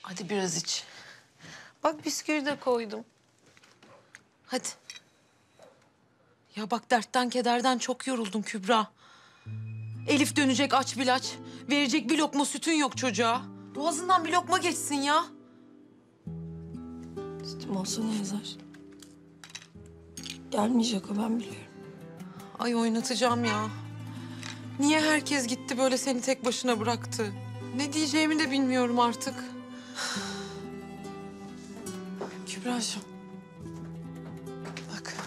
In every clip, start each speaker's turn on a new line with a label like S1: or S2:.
S1: Hadi biraz iç. Bak bisküvi de koydum. Hadi. Ya bak dertten kederden çok yoruldum Kübra. Elif dönecek aç bilaç. Verecek bir lokma sütün yok çocuğa. Boğazından bir lokma geçsin ya.
S2: Sütüm olsa ne yazar? Gelmeyecek o, ben biliyorum.
S1: Ay oynatacağım ya. Niye herkes gitti böyle seni tek başına bıraktı? Ne diyeceğimi de bilmiyorum artık.
S2: Kübra'cığım. Bak.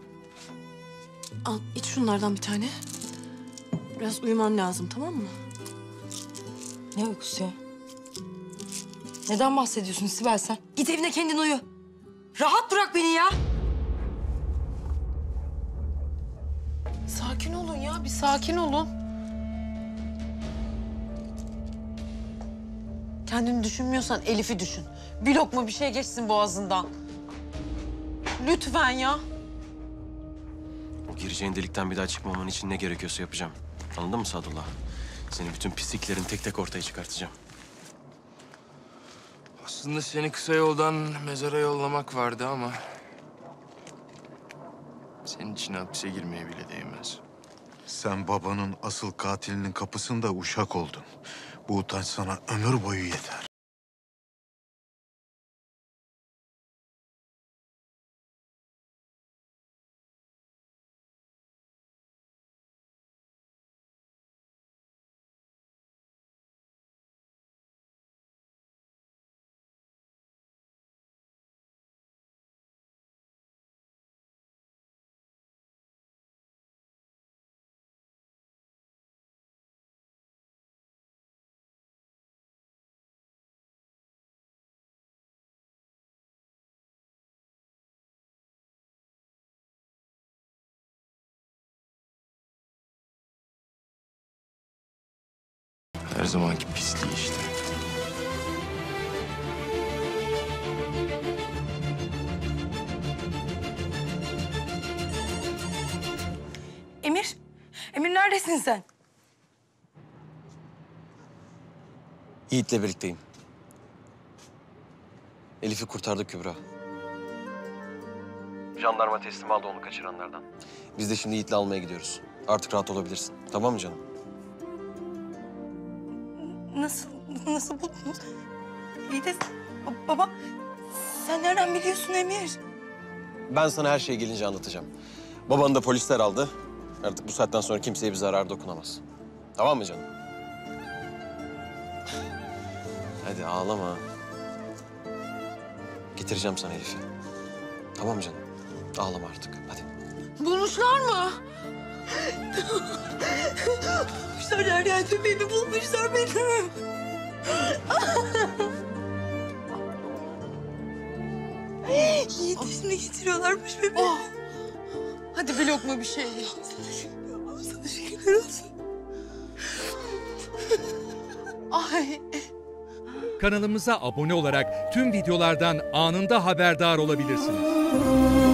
S2: Al iç şunlardan bir tane. Biraz uyuman lazım, tamam mı? Ne uykusu ya? Neden bahsediyorsun Sibel sen? Git evine kendin uyu. Rahat bırak beni ya.
S1: Sakin olun ya, bir sakin olun. Kendini düşünmüyorsan Elif'i düşün. Bir lokma bir şey geçsin boğazından. Lütfen ya.
S3: O gireceğin delikten bir daha çıkmaman için ne gerekiyorsa yapacağım. Anladın mı Sadullah? Senin bütün pisliklerini tek tek ortaya çıkartacağım.
S4: Aslında seni kısa yoldan mezara yollamak vardı ama... senin için hapise girmeye bile değmez.
S5: Sen babanın asıl katilinin kapısında uşak oldun. Bu utanç sana ömür boyu yeter.
S4: Her zamanki pisliği işte.
S2: Emir. Emir neredesin sen?
S3: Yiğit'le birlikteyim. Elif'i kurtardık Kübra. Jandarma teslim aldı onu kaçıranlardan. Biz de şimdi Yiğit'le almaya gidiyoruz. Artık rahat olabilirsin. Tamam mı canım?
S2: Nasıl buldunuz? İyi de baba, sen nereden biliyorsun Emir?
S3: Ben sana her şey gelince anlatacağım. Babanı da polisler aldı. Artık bu saatten sonra kimseye bir zarar dokunamaz. Tamam mı canım? Hadi ağlama. Getireceğim sana Elif'i. Tamam mı canım? Ağlama artık. Hadi.
S1: Bulmuşlar mı?
S2: Bulmuşlar Derya, bebeğimi bulmuşlar benim. Yiğit'i şimdi getiriyorlarmış bebeği.
S1: Oh. Hadi bir lokma bir şey.
S2: Sana şükürler olsun.
S1: Ay.
S6: Kanalımıza abone olarak tüm videolardan anında haberdar olabilirsiniz.